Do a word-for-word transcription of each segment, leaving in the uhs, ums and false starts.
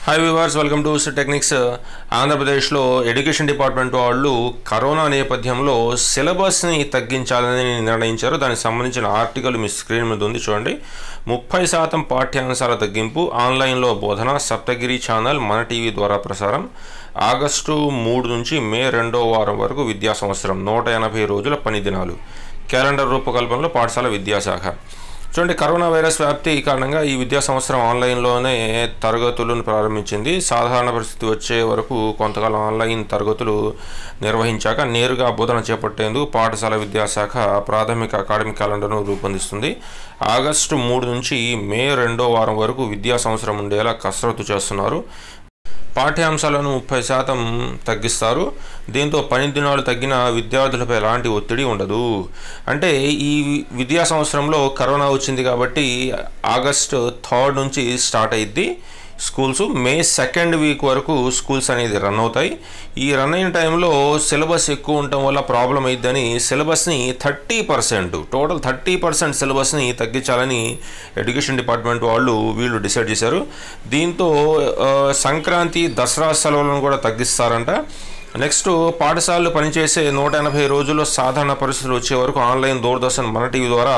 Hi viewers, welcome to Technics. ఆంధ్రప్రదేశ్లో education department వాళ్ళు corona నేపథ్యంలో సిలబస్ని తగ్గించాలని నిర్ణయించారు. దానికి సంబంధించిన ఆర్టికల్ మీ స్క్రీన్ మీద ఉంది, చూడండి. ముప్పై శాతం పాఠ్యాంశాల తగ్గింపు, ఆన్లైన్లో బోధన, సప్తగిరి ఛానల్, మన టీవీ ద్వారా ప్రసారం. ఆగస్టు మూడు నుంచి మే రెండో వారం వరకు విద్యా సంవత్సరం, నూట ఎనభై రోజుల పని దినాలు. క్యాలెండర్ రూపకల్పనలో పాఠశాల విద్యాశాఖ. చూడండి, కరోనా వైరస్ వ్యాప్తి కారణంగా ఈ విద్యా సంవత్సరం ఆన్లైన్లోనే తరగతులను ప్రారంభించింది. సాధారణ పరిస్థితి వచ్చే వరకు కొంతకాలం ఆన్లైన్ తరగతులు నిర్వహించాక నేరుగా బోధన చేపట్టేందుకు పాఠశాల విద్యాశాఖ ప్రాథమిక అకాడమిక్ క్యాలెండర్ను రూపొందిస్తుంది. ఆగస్టు మూడు నుంచి మే రెండో వారం వరకు విద్యా సంవత్సరం ఉండేలా కసరత్తు చేస్తున్నారు. పాఠ్యాంశాలను ముప్పై శాతం తగ్గిస్తారు. దీంతో పని దినాలు తగ్గిన విద్యార్థులపై ఎలాంటి ఒత్తిడి ఉండదు. అంటే ఈ విద్యా సంవత్సరంలో కరోనా వచ్చింది కాబట్టి ఆగస్టు థర్డ్ నుంచి స్టార్ట్ అయ్యిద్ది స్కూల్స్. మే సెకండ్ వీక్ వరకు స్కూల్స్ అనేది రన్ అవుతాయి. ఈ రన్ అయిన టైంలో సిలబస్ ఎక్కువ ఉండటం వల్ల ప్రాబ్లం అయ్యిద్దని సిలబస్ని thirty percent total thirty percent సిలబస్ని తగ్గించాలని ఎడ్యుకేషన్ డిపార్ట్మెంట్ వాళ్ళు వీళ్ళు డిసైడ్ చేశారు. దీంతో సంక్రాంతి, దసరా సెలవులను కూడా తగ్గిస్తారంట. నెక్స్ట్, పాఠశాలలు పనిచేసే నూట ఎనభై రోజుల్లో సాధారణ పరిస్థితులు వచ్చే వరకు ఆన్లైన్ దూరదర్శన్, మన టీవీ ద్వారా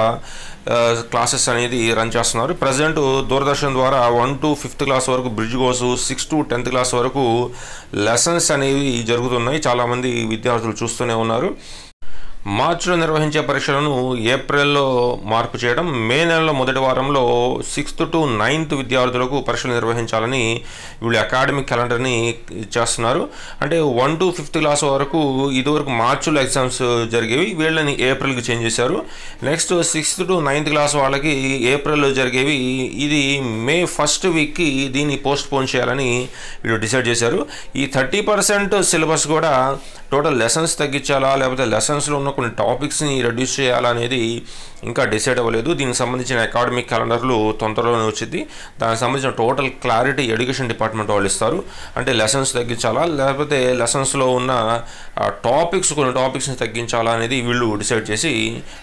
క్లాసెస్ అనేది రన్ చేస్తున్నారు. ప్రజెంట్ దూరదర్శన్ ద్వారా వన్ టు ఫిఫ్త్ క్లాస్ వరకు bridge course, six to tenth class వరకు లెసన్స్ అనేవి జరుగుతున్నాయి. చాలామంది విద్యార్థులు చూస్తూనే ఉన్నారు. మార్చిలో నిర్వహించే పరీక్షలను ఏప్రిల్లో మార్పు చేయడం, మే నెలలో మొదటి వారంలో సిక్స్త్ టు నైన్త్ విద్యార్థులకు పరీక్షలు నిర్వహించాలని వీళ్ళు అకాడమిక్ క్యాలెండర్ని చేస్తున్నారు. అంటే వన్ టు ఫిఫ్త్ క్లాస్ వరకు ఇదివరకు మార్చిలో ఎగ్జామ్స్ జరిగేవి, వీళ్ళని ఏప్రిల్కి చేంజ్ చేశారు. Next sixth to ninth class వాళ్ళకి ఏప్రిల్లో జరిగేవి, ఇది మే ఫస్ట్ వీక్కి దీన్ని పోస్ట్ పోన్ చేయాలని వీళ్ళు డిసైడ్ చేశారు. ఈ థర్టీ పర్సెంట్ సిలబస్ కూడా టోటల్ లెసన్స్ తగ్గించాలా లేకపోతే లెసన్స్లో ఉన్న కొన్ని టాపిక్స్ని రెడ్యూస్ చేయాలా అనేది ఇంకా డిసైడ్ అవ్వలేదు. దీనికి సంబంధించిన అకాడమిక్ క్యాలెండర్లు తొందరలోనే వచ్చింది. దానికి సంబంధించిన టోటల్ క్లారిటీ ఎడ్యుకేషన్ డిపార్ట్మెంట్ వాళ్ళు ఇస్తారు. అంటే లెసన్స్ తగ్గించాలా లేకపోతే లెసన్స్లో ఉన్న టాపిక్స్ కొన్ని టాపిక్స్ని తగ్గించాలా అనేది వీళ్ళు డిసైడ్ చేసి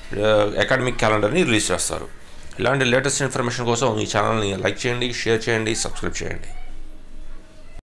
అకాడమిక్ క్యాలెండర్ని రిలీజ్ చేస్తారు. ఇలాంటి లేటెస్ట్ ఇన్ఫర్మేషన్ కోసం ఈ ఛానల్ని లైక్ చేయండి, షేర్ చేయండి, సబ్స్క్రైబ్ చేయండి.